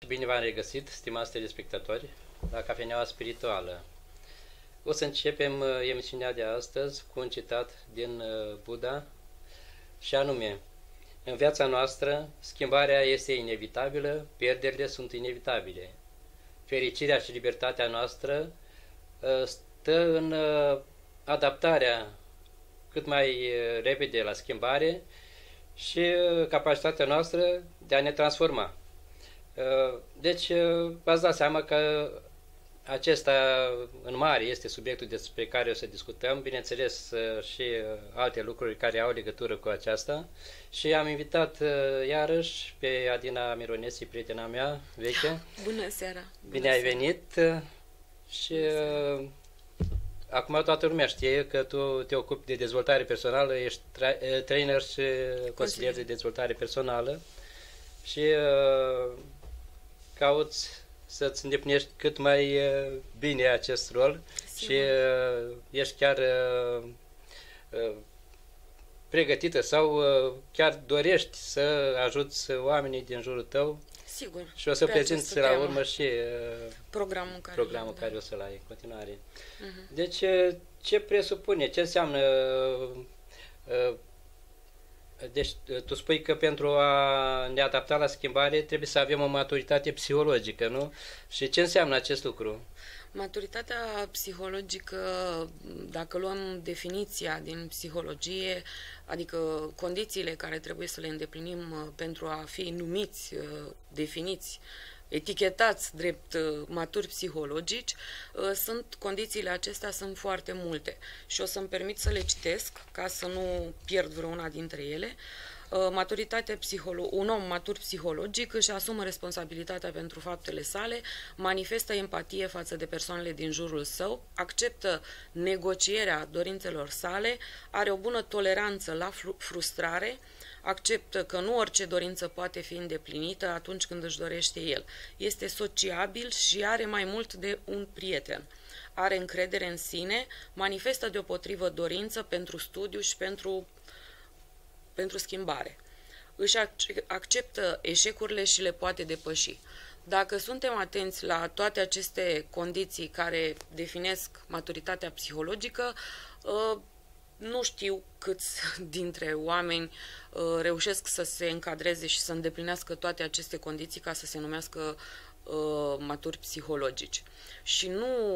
Bine v-am regăsit, stimați telespectatori, la Cafeneaua Spirituală. O să începem emisiunea de astăzi cu un citat din Buddha, și anume: în viața noastră, schimbarea este inevitabilă, pierderile sunt inevitabile. Fericirea și libertatea noastră stă în adaptarea cât mai repede la schimbare și capacitatea noastră de a ne transforma. Deci, v-ați dat seama că acesta, în mare, este subiectul despre care o să discutăm, bineînțeles și alte lucruri care au legătură cu aceasta. Și am invitat iarăși pe Adina Mironesi, prietena mea veche. Bună seara! Bine ai venit! Și acum toată lumea știe că tu te ocupi de dezvoltare personală, ești trainer și consilier de dezvoltare personală și cauți să-ți îndeplinești cât mai bine acest rol. Sigur. Și ești chiar pregătită sau chiar dorești să ajuți oamenii din jurul tău. Sigur. Și o să prezinți la urmă și programul care o să-l ai în continuare. Deci, ce presupune, ce înseamnă... Deci, tu spui că pentru a ne adapta la schimbare trebuie să avem o maturitate psihologică, nu? Și ce înseamnă acest lucru? Maturitatea psihologică, dacă luăm definiția din psihologie, adică condițiile care trebuie să le îndeplinim pentru a fi numiți, definiți, etichetați drept maturi psihologici, condițiile acestea sunt foarte multe și o să-mi permit să le citesc ca să nu pierd vreuna dintre ele. Un om matur psihologic își asumă responsabilitatea pentru faptele sale, manifestă empatie față de persoanele din jurul său, acceptă negocierea dorințelor sale, are o bună toleranță la frustrare, acceptă că nu orice dorință poate fi îndeplinită atunci când își dorește el. Este sociabil și are mai mult de un prieten. Are încredere în sine, manifestă deopotrivă dorință pentru studiu și pentru schimbare. Își acceptă eșecurile și le poate depăși. Dacă suntem atenți la toate aceste condiții care definesc maturitatea psihologică, nu știu câți dintre oameni reușesc să se încadreze și să îndeplinească toate aceste condiții ca să se numească maturi psihologici. Și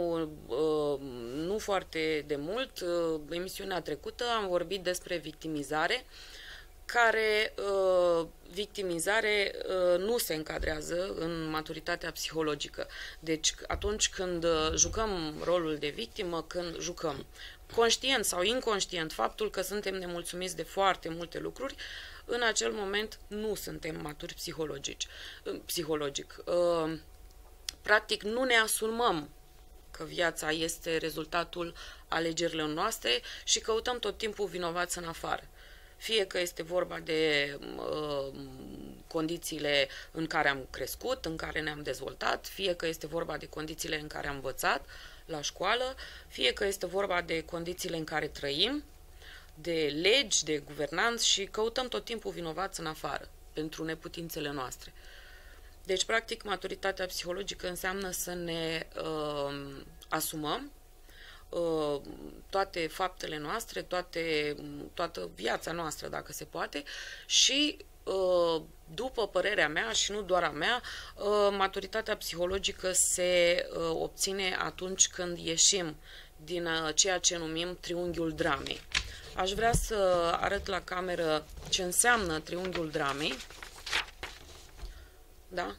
nu foarte de mult, emisiunea trecută am vorbit despre victimizare, care victimizare nu se încadrează în maturitatea psihologică. Deci atunci când jucăm rolul de victimă, când jucăm conștient sau inconștient faptul că suntem nemulțumiți de foarte multe lucruri, în acel moment nu suntem maturi psihologic. Practic nu ne asumăm că viața este rezultatul alegerilor noastre și căutăm tot timpul vinovați în afară. Fie că este vorba de condițiile în care am crescut, în care ne-am dezvoltat, fie că este vorba de condițiile în care am învățat la școală, fie că este vorba de condițiile în care trăim, de legi, de guvernanță și căutăm tot timpul vinovați în afară pentru neputințele noastre. Deci, practic, maturitatea psihologică înseamnă să ne asumăm toate faptele noastre, toată viața noastră, dacă se poate, și după părerea mea, și nu doar a mea, maturitatea psihologică se obține atunci când ieșim din ceea ce numim triunghiul dramei. Aș vrea să arăt la cameră ce înseamnă triunghiul dramei. Da?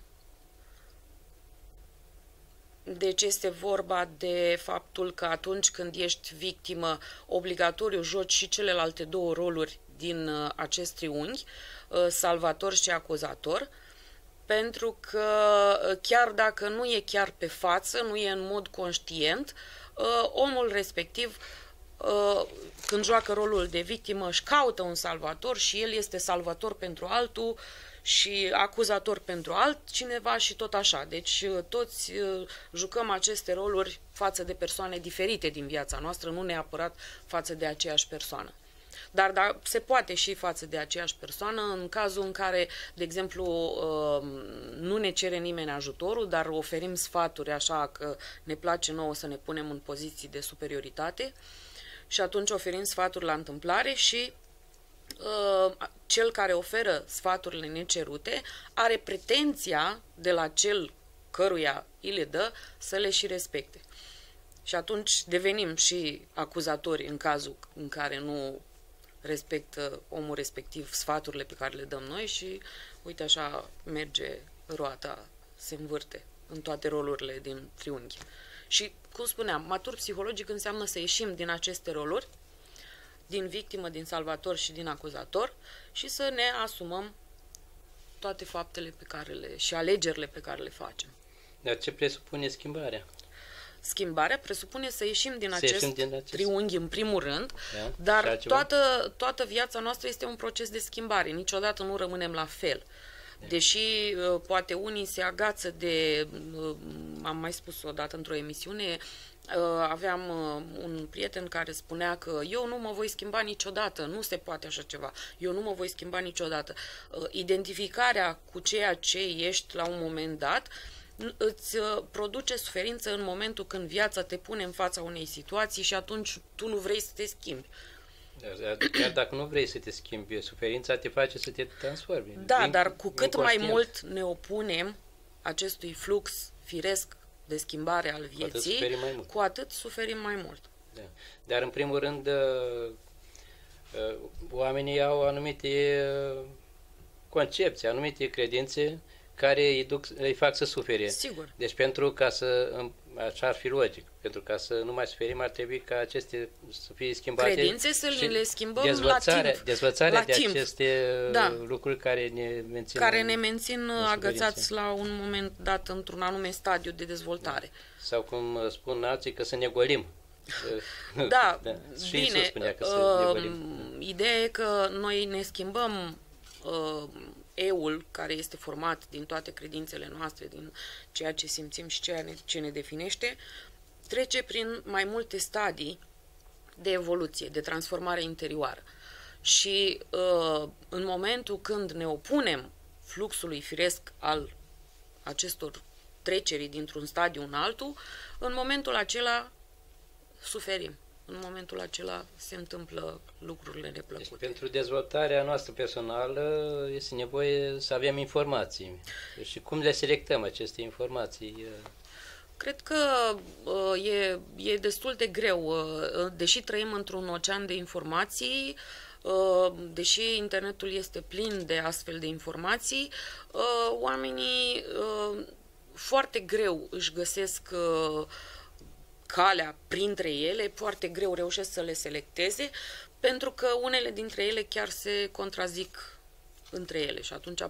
Deci este vorba de faptul că atunci când ești victimă, obligatoriu joci și celelalte două roluri din acest triunghi, salvator și acuzator, pentru că chiar dacă nu e chiar pe față, nu e în mod conștient, omul respectiv, când joacă rolul de victimă, își caută un salvator și el este salvator pentru altul și acuzator pentru altcineva și tot așa. Deci toți jucăm aceste roluri față de persoane diferite din viața noastră, nu neapărat față de aceeași persoană. Dar se poate și față de aceeași persoană în cazul în care, de exemplu, nu ne cere nimeni ajutorul, dar oferim sfaturi așa că ne place nouă să ne punem în poziții de superioritate și atunci oferim sfaturi la întâmplare și cel care oferă sfaturile necerute are pretenția de la cel căruia îi le dă să le și respecte. Și atunci devenim și acuzatori în cazul în care nu respectă omul respectiv sfaturile pe care le dăm noi și uite așa merge roata, se învârte în toate rolurile din triunghi. Și, cum spuneam, matur psihologic înseamnă să ieșim din aceste roluri, din victimă, din salvator și din acuzator și să ne asumăm toate faptele pe care și alegerile pe care le facem. Dar ce presupune schimbarea? Schimbarea presupune să ieșim din acest triunghi în primul rând, dar toată viața noastră este un proces de schimbare. Niciodată nu rămânem la fel. Deși poate unii se agață de, am mai spus odată într-o emisiune, aveam un prieten care spunea că eu nu mă voi schimba niciodată, nu se poate așa ceva, eu nu mă voi schimba niciodată. Identificarea cu ceea ce ești la un moment dat îți produce suferință în momentul când viața te pune în fața unei situații și atunci tu nu vrei să te schimbi. Chiar dacă nu vrei să te schimbi, suferința te face să te transformi. Da, dar cu cât mai mult ne opunem acestui flux firesc de schimbare al vieții, cu atât suferim mai mult. Da. Dar în primul rând oamenii au anumite concepții, anumite credințe care îi fac să sufere. Sigur. Deci așa ar fi logic, pentru ca să nu mai suferim ar trebui ca aceste să fie schimbate. Credințe să le schimbăm la timp. Dezvățarea de aceste lucruri care ne mențin. Care ne mențin agățați la un moment dat într-un anume stadiu de dezvoltare. Sau cum spun alții, că să ne golim. Da, și bine. Iisus spunea că să ne golim. Ideea e că noi ne schimbăm eul care este format din toate credințele noastre, din ceea ce simțim și ceea ce ne definește, trece prin mai multe stadii de evoluție, de transformare interioară. Și în momentul când ne opunem fluxului firesc al acestor treceri dintr-un stadiu în altul, în momentul acela suferim. În momentul acela se întâmplă lucrurile neplăcute. Deci, pentru dezvoltarea noastră personală este nevoie să avem informații. Și cum le selectăm aceste informații? Cred că e destul de greu. Deși trăim într-un ocean de informații, deși internetul este plin de astfel de informații, oamenii foarte greu își găsesc calea printre ele, foarte greu reușesc să le selecteze, pentru că unele dintre ele chiar se contrazic între ele și atunci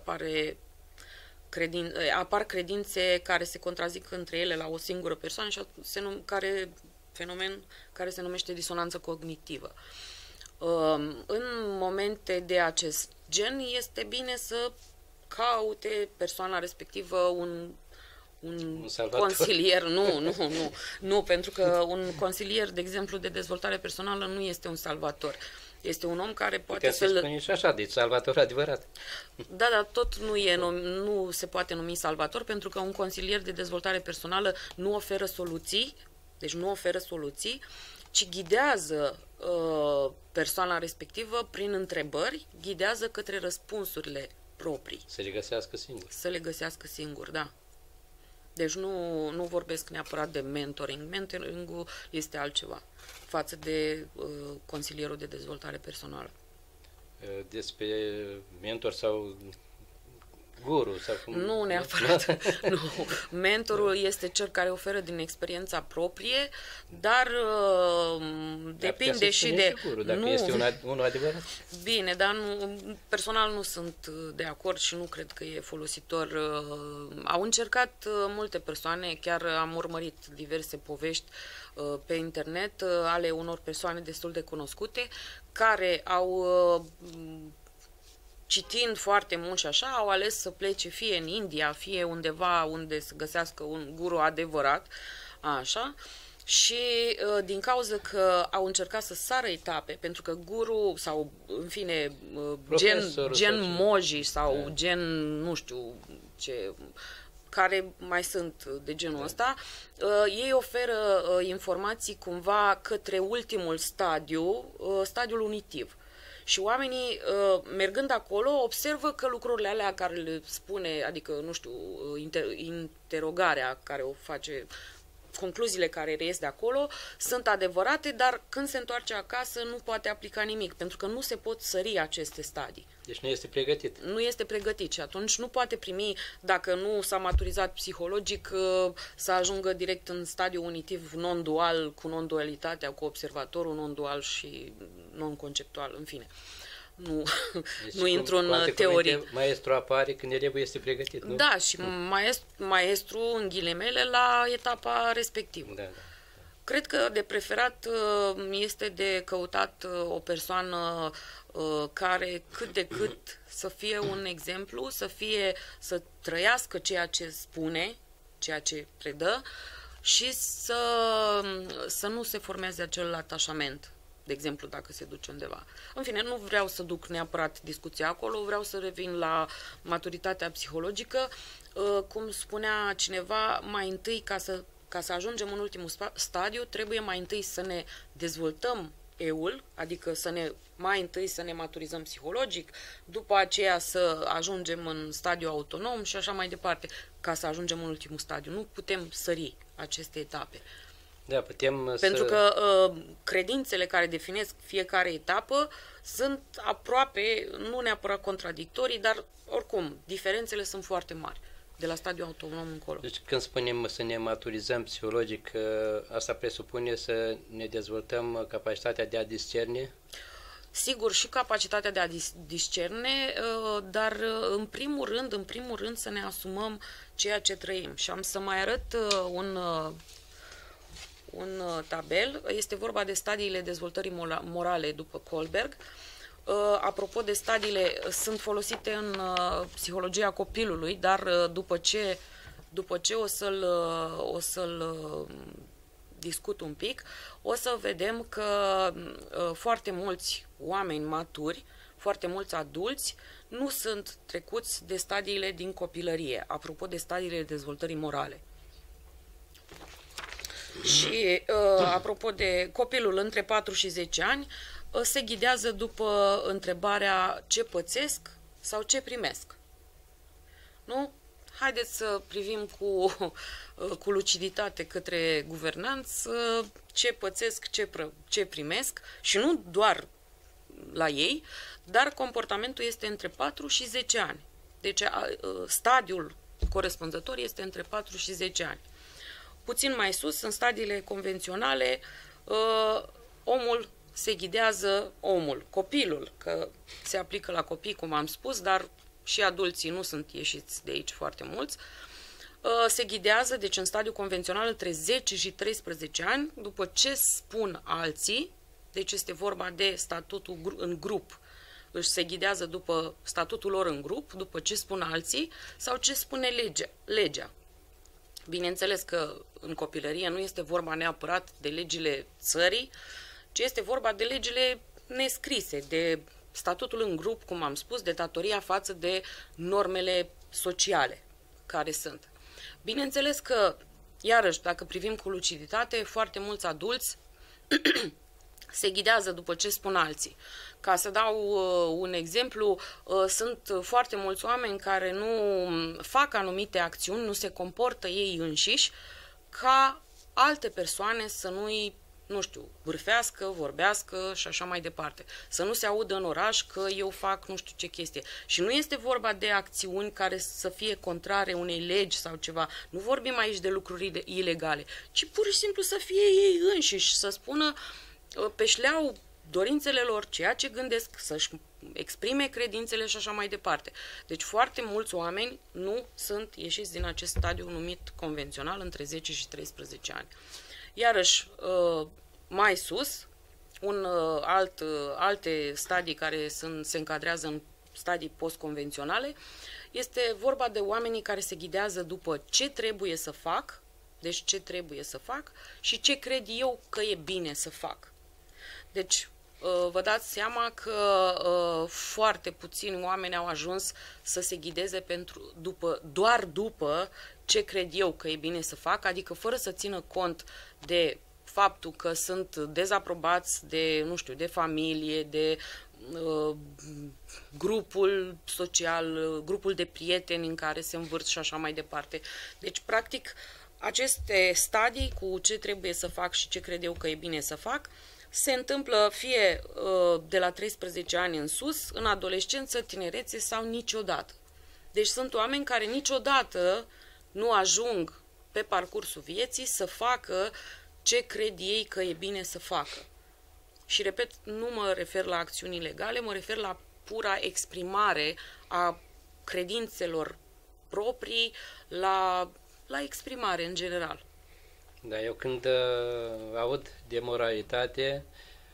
apar credințe care se contrazic între ele la o singură persoană și fenomen care se numește disonanță cognitivă. În momente de acest gen este bine să caute persoana respectivă un consilier, nu, pentru că un consilier, de exemplu, de dezvoltare personală nu este un salvator. Este un om care poate să-l... spune și așa, deci salvator adevărat. Da, dar tot nu se poate numi salvator, pentru că un consilier de dezvoltare personală nu oferă soluții, deci nu oferă soluții, ci ghidează persoana respectivă prin întrebări, ghidează către răspunsurile proprii. Să le găsească singur. Să le găsească singur, da. Deci nu vorbesc neapărat de mentoring. Mentoring-ul este altceva față de consilierul de dezvoltare personală. Despre mentor sau guru? Sau cum... Nu neapărat. Nu. Mentorul este cel care oferă din experiența proprie, dar depinde și de... Guru, dacă este unul adevărat. Bine, dar personal nu sunt de acord și nu cred că e folositor. Au încercat multe persoane, chiar am urmărit diverse povești pe internet ale unor persoane destul de cunoscute care au... citind foarte mult și așa, au ales să plece fie în India, fie undeva unde să găsească un guru adevărat, așa, Și din cauza că au încercat să sară etape, pentru că guru sau, în fine, gen moji sau gen, nu știu ce, care mai sunt de genul ăsta, ei oferă informații cumva către ultimul stadiu, stadiul unitiv. Și oamenii, mergând acolo, observă că lucrurile alea care le spune, adică, nu știu, interogarea care o face, concluziile care reies de acolo, sunt adevărate, dar când se întoarce acasă nu poate aplica nimic, pentru că nu se pot sări aceste stadii. Deci nu este pregătit. Nu este pregătit și atunci nu poate primi, dacă nu s-a maturizat psihologic, să ajungă direct în stadiu unitiv non-dual, cu non-dualitatea, cu observatorul non-dual și non-conceptual, în fine. Nu, deci, nu intru în teorii. Maestru apare când elevul este pregătit, nu? Da, și maestru, în ghilimele, la etapa respectivă. Da. Cred că de preferat este de căutat o persoană care cât de cât să fie un exemplu, să trăiască ceea ce spune, ceea ce predă și să nu se formeze acel atașament, de exemplu, dacă se duce undeva. În fine, nu vreau să duc neapărat discuția acolo, vreau să revin la maturitatea psihologică. Cum spunea cineva, mai întâi, ca să ajungem în ultimul stadiu, trebuie mai întâi să ne dezvoltăm eu-ul, adică mai întâi să ne maturizăm psihologic, după aceea să ajungem în stadiu autonom și așa mai departe, ca să ajungem în ultimul stadiu. Nu putem sări aceste etape. Da, Pentru că credințele care definesc fiecare etapă sunt aproape, nu neapărat contradictorii, dar oricum, diferențele sunt foarte mari de la stadiul autonom încolo. Deci când spunem să ne maturizăm psihologic, asta presupune să ne dezvoltăm capacitatea de a discerne? Sigur, și capacitatea de a discerne, dar în primul rând să ne asumăm ceea ce trăim. Și am să mai arăt un tabel, este vorba de stadiile dezvoltării morale după Kohlberg. Apropo de stadiile, sunt folosite în psihologia copilului, dar după ce o să-l discut un pic, o să vedem că foarte mulți oameni maturi, foarte mulți adulți, nu sunt trecuți de stadiile din copilărie, apropo de stadiile dezvoltării morale. Și apropo de copilul între 4 și 10 ani, se ghidează după întrebarea ce pățesc sau ce primesc. Nu? Haideți să privim cu luciditate către guvernanți ce pățesc, ce primesc și nu doar la ei, dar comportamentul este între 4 și 10 ani. Deci stadiul corespunzător este între 4 și 10 ani. Puțin mai sus, în stadiile convenționale, omul se ghidează, copilul, că se aplică la copii, cum am spus, dar și adulții nu sunt ieșiți de aici foarte mulți, se ghidează, deci în stadiul convențional, între 10 și 13 ani, după ce spun alții, deci este vorba de statutul în grup, se ghidează după statutul lor în grup, după ce spun alții, sau ce spune legea. Bineînțeles că în copilărie nu este vorba neapărat de legile țării, ci este vorba de legile nescrise, de statutul în grup, cum am spus, de datoria față de normele sociale care sunt. Bineînțeles că, iarăși, dacă privim cu luciditate, foarte mulți adulți se ghidează după ce spun alții. Ca să dau un exemplu, sunt foarte mulți oameni care nu fac anumite acțiuni, nu se comportă ei înșiși, ca alte persoane să nu-i, nu știu, bârfească, vorbească și așa mai departe. Să nu se audă în oraș că eu fac nu știu ce chestie. Și nu este vorba de acțiuni care să fie contrare unei legi sau ceva. Nu vorbim aici de lucruri ilegale, ci pur și simplu să fie ei înșiși, să spună pe șleau dorințele lor, ceea ce gândesc, să-și exprime credințele și așa mai departe. Deci foarte mulți oameni nu sunt ieșiți din acest stadiu numit convențional între 10 și 13 ani. Iarăși, mai sus, alte stadii care se încadrează în stadii postconvenționale, este vorba de oamenii care se ghidează după ce trebuie să fac Deci ce trebuie să fac și ce cred eu că e bine să fac. Deci vă dați seama că foarte puțini oameni au ajuns să se ghideze doar după ce cred eu că e bine să fac, adică fără să țină cont de faptul că sunt dezaprobați de, nu știu, de familie, de grupul social, grupul de prieteni în care se învârt și așa mai departe. Deci, practic, aceste stadii cu ce trebuie să fac și ce cred eu că e bine să fac, se întâmplă fie de la 13 ani în sus, în adolescență, tinerețe sau niciodată. Deci sunt oameni care niciodată nu ajung pe parcursul vieții să facă ce cred ei că e bine să facă. Și repet, nu mă refer la acțiuni ilegale, mă refer la pura exprimare a credințelor proprii, la exprimare în general. Da, eu când aud de moralitate,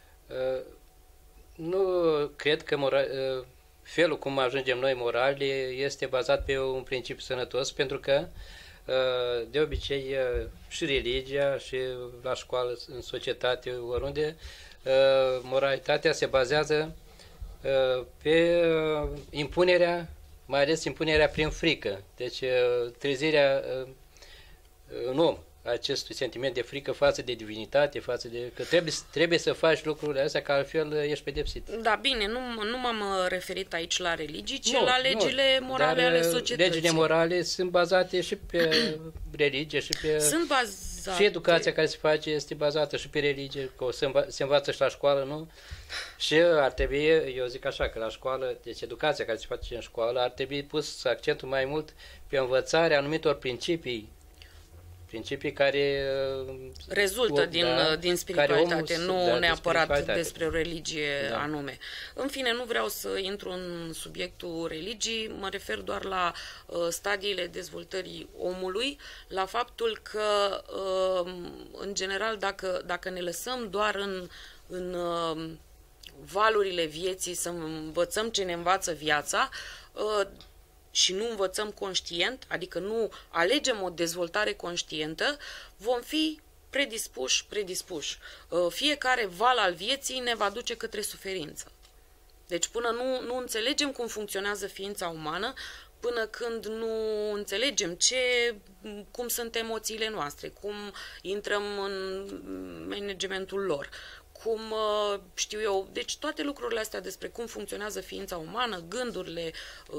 nu cred că felul cum ajungem noi morali este bazat pe un principiu sănătos, pentru că de obicei și religia și la școală, în societate, oriunde, moralitatea se bazează pe impunerea, mai ales impunerea prin frică. Deci trezirea în om acestui sentiment de frică față de divinitate, față de că trebuie să faci lucrurile astea, că altfel ești pedepsit. Da, bine, nu m-am referit aici la religii, ci la legile morale ale societății. Legile morale sunt bazate și pe religie și pe... Sunt bazate. Și educația care se face este bazată și pe religie, că se învață și la școală, nu? Și ar trebui, eu zic așa, că la școală, deci educația care se face în școală, ar trebui pus accentul mai mult pe învățarea anumitor principii care rezultă din spiritualitate, nu neapărat despre o religie anume. În fine, nu vreau să intru în subiectul religii, mă refer doar la stadiile dezvoltării omului, la faptul că, în general, dacă ne lăsăm doar în valurile vieții să învățăm ce ne învață viața, și nu învățăm conștient, adică nu alegem o dezvoltare conștientă, vom fi predispuși. Fiecare val al vieții ne va duce către suferință. Deci până nu înțelegem cum funcționează ființa umană, până când nu înțelegem cum sunt emoțiile noastre, cum intrăm în managementul lor, cum știu eu, deci toate lucrurile astea despre cum funcționează ființa umană, gândurile,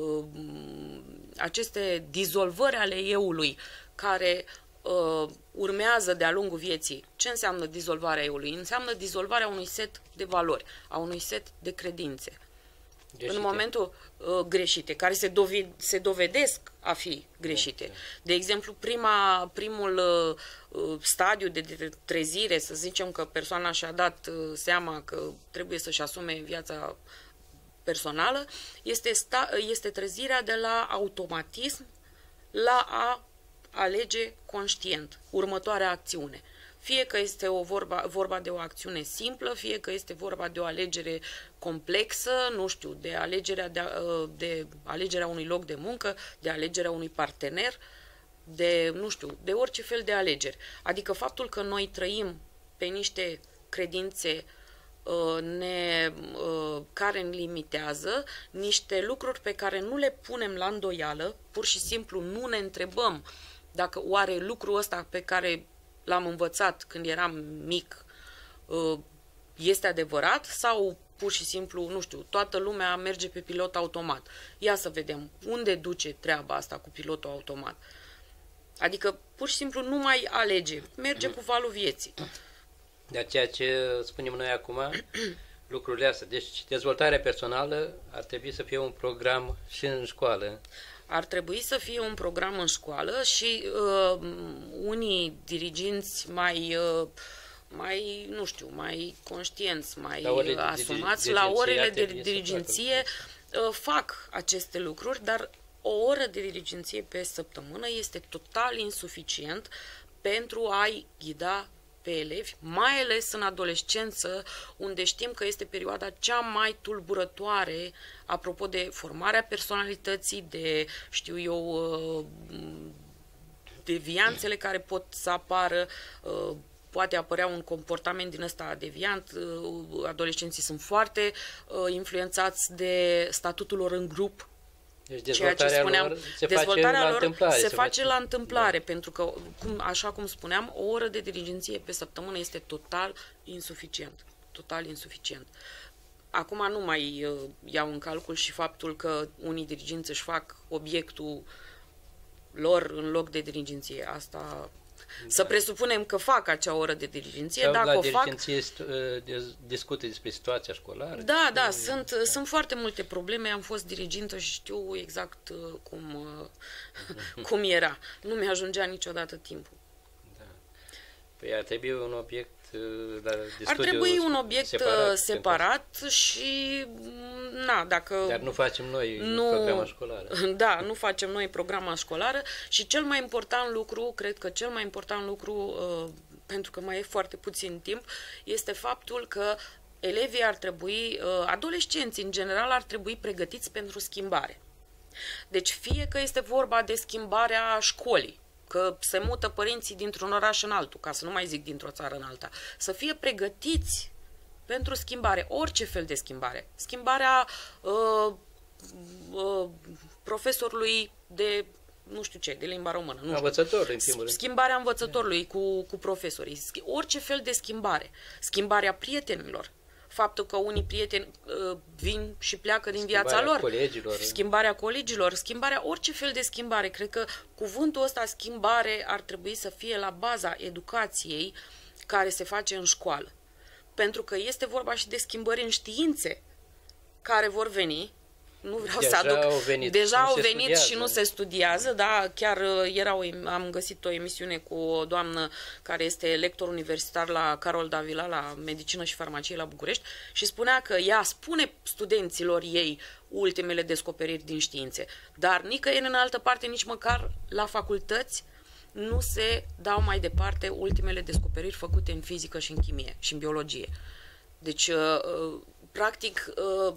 aceste dizolvări ale eului care urmează de-a lungul vieții. Ce înseamnă dizolvarea eului? Înseamnă dizolvarea unui set de valori, a unui set de credințe. Greșite. În momentul greșite, care se dovedesc a fi greșite. De exemplu, primul stadiu de trezire, să zicem că persoana și-a dat seama că trebuie să-și asume viața personală, este trezirea de la automatism la a alege conștient următoarea acțiune. Fie că este vorba de o acțiune simplă, fie că este vorba de o alegere complexă, nu știu, de alegerea unui loc de muncă, de alegerea unui partener, de orice fel de alegeri. Adică faptul că noi trăim pe niște credințe care ne limitează, niște lucruri pe care nu le punem la îndoială, pur și simplu nu ne întrebăm dacă oare lucrul ăsta pe care l-am învățat când eram mic este adevărat sau pur și simplu, nu știu, toată lumea merge pe pilot automat. Ia să vedem unde duce treaba asta cu pilotul automat. Adică pur și simplu nu mai alege, merge cu valul vieții. De ceea ce spunem noi acum, lucrurile astea. Deci dezvoltarea personală ar trebui să fie un program și în școală. Ar trebui să fie un program în școală și unii dirigenți nu știu, mai conștienți, mai asumați, la orele de dirigenție fac aceste lucruri, dar o oră de dirigenție pe săptămână este total insuficient pentru a-i ghida pe elevi, mai ales în adolescență, unde știm că este perioada cea mai tulburătoare apropo de formarea personalității, de, știu eu, devianțele care pot să apară, poate apărea un comportament din ăsta deviant, adolescenții sunt foarte influențați de statutul lor în grup. Deci dezvoltarea lor se face la întâmplare, pentru că, așa cum spuneam, o oră de dirigenție pe săptămână este total insuficient. Total insuficient. Acum nu mai iau în calcul și faptul că unii dirigenți își fac obiectul lor în loc de dirigenție. Asta... Să presupunem că fac acea oră de dirigenție. Sau dacă la o dirigenție discută despre situația școlară. Da, sunt foarte multe probleme. Am fost dirigintă și știu exact cum era. Nu mi-ajungea niciodată timpul. Da. Păi ar trebui un obiect ar trebui un obiect separat și dacă... Dar nu facem noi programa școlară. Da, nu facem noi programa școlară și cel mai important lucru, cred că cel mai important lucru, pentru că mai e foarte puțin timp, este faptul că elevii ar trebui, adolescenții în general, ar trebui pregătiți pentru schimbare. Deci fie că este vorba de schimbarea școlii, că se mută părinții dintr-un oraș în altul, ca să nu mai zic dintr-o țară în alta, să fie pregătiți pentru schimbare, orice fel de schimbare. Schimbarea profesorului de, nu știu ce, de limba română. Învățătorului, în primul rând. Schimbarea învățătorului cu profesorii. Orice fel de schimbare. Schimbarea prietenilor. Faptul că unii prieteni vin și pleacă din viața lor. Schimbarea colegilor, schimbarea, orice fel de schimbare. Cred că cuvântul ăsta, schimbare, ar trebui să fie la baza educației care se face în școală. Pentru că este vorba și de schimbări în științe care vor veni. Nu vreau să aduc. Deja au venit și nu se studiază, da, chiar am găsit o emisiune cu o doamnă care este lector universitar la Carol Davila, la Medicină și Farmacie la București, și spunea că ea spune studenților ei ultimele descoperiri din științe, dar nicăieri în altă parte, nici măcar la facultăți, nu se dau mai departe ultimele descoperiri făcute în fizică și în chimie și în biologie. Deci, practic,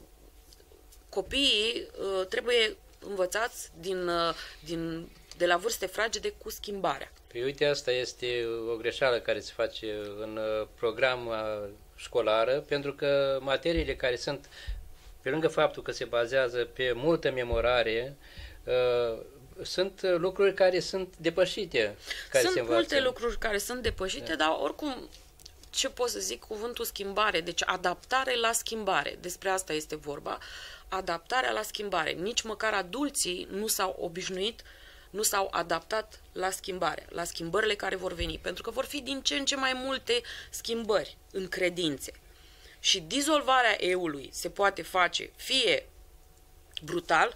copiii trebuie învățați de la vârste fragede cu schimbarea. Păi uite, asta este o greșeală care se face în programa școlară, pentru că materiile care sunt, pe lângă faptul că se bazează pe multă memorare, sunt lucruri care sunt depășite. Sunt multe lucruri care sunt depășite, dar oricum, ce pot să zic, cuvântul schimbare, deci adaptare la schimbare, despre asta este vorba, adaptarea la schimbare. Nici măcar adulții nu s-au obișnuit, nu s-au adaptat la schimbare, la schimbările care vor veni, pentru că vor fi din ce în ce mai multe schimbări în credințe. Și dizolvarea eului se poate face fie brutal,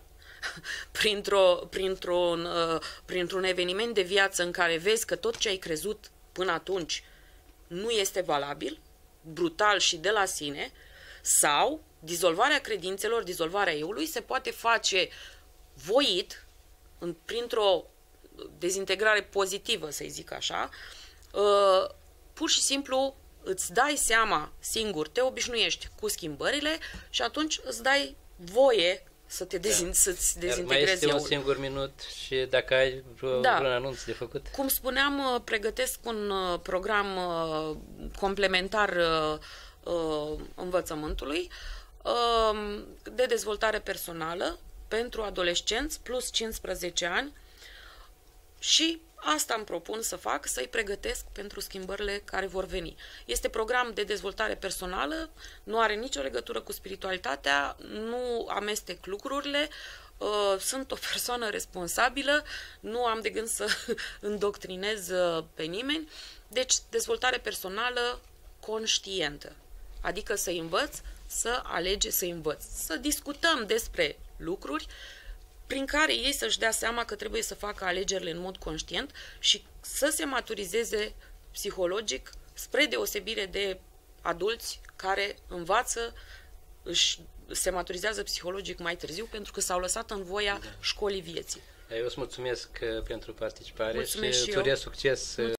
printr-un eveniment de viață în care vezi că tot ce ai crezut până atunci nu este valabil, brutal și de la sine, sau dizolvarea credințelor, dizolvarea eului se poate face voit, printr-o dezintegrare pozitivă, să-i zic așa, pur și simplu îți dai seama singur, te obișnuiești cu schimbările și atunci îți dai voie să te să-ți dezintegrezi mai este eul. un singur minut și dacă ai vreun anunț de făcut. Cum spuneam, pregătesc un program complementar învățământului de dezvoltare personală pentru adolescenți plus 15 ani și asta îmi propun să fac, să-i pregătesc pentru schimbările care vor veni. Este program de dezvoltare personală, nu are nicio legătură cu spiritualitatea, nu amestec lucrurile, sunt o persoană responsabilă, nu am de gând să îndoctrinez pe nimeni, deci dezvoltare personală conștientă, adică să învăț, să învăț, să discutăm despre lucruri prin care ei să-și dea seama că trebuie să facă alegerile în mod conștient și să se maturizeze psihologic, spre deosebire de adulți care învață, se maturizează psihologic mai târziu pentru că s-au lăsat în voia școlii vieții. Eu îți mulțumesc pentru participare. Mulțumesc și îți urez succes